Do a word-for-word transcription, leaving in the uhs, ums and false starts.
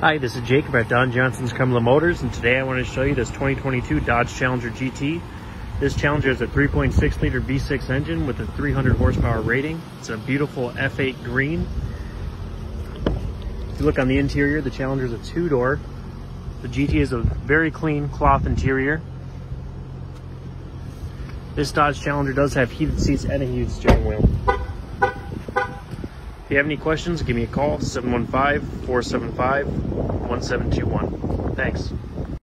Hi, this is Jacob at Don Johnson's Cumberland Motors, and today I want to show you this twenty twenty-two Dodge Challenger G T. This Challenger is a three point six liter V six engine with a three hundred horsepower rating. It's a beautiful F eight green. If you look on the interior, the Challenger is a two-door. The G T is a very clean cloth interior. This Dodge Challenger does have heated seats and a heated steering wheel. If you have any questions, give me a call, seven one five, four seven five, one seven two one. Thanks.